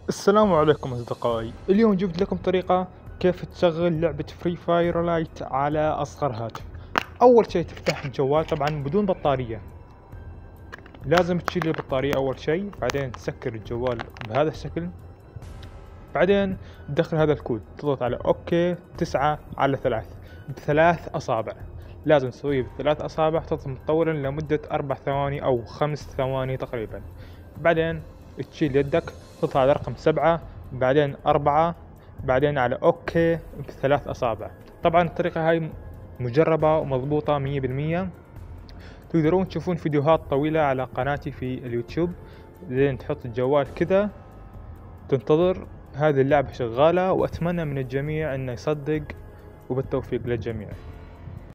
السلام عليكم أصدقائي. اليوم جبت لكم طريقة كيف تشغل لعبة فري فاير لايت على أصغر هاتف. أول شيء تفتح الجوال طبعا بدون بطارية، لازم تشيل البطارية أول شيء، بعدين تسكر الجوال بهذا الشكل، بعدين تدخل هذا الكود، تضغط على أوكي 9 على 3 بثلاث أصابع. لازم تسويه بثلاث أصابع، تضغط مطولا لمدة 4 ثواني أو 5 ثواني تقريبا. بعدين تشيل يدك، تضغط على رقم 7، بعدين 4، بعدين على أوكي بثلاث أصابع. طبعا الطريقة هاي مجربة ومضبوطة 100%. تقدرون تشوفون فيديوهات طويلة على قناتي في اليوتيوب. زين تحط الجوال كذا، تنتظر هذه اللعبة شغالة، وأتمنى من الجميع أنه يصدق، وبالتوفيق للجميع.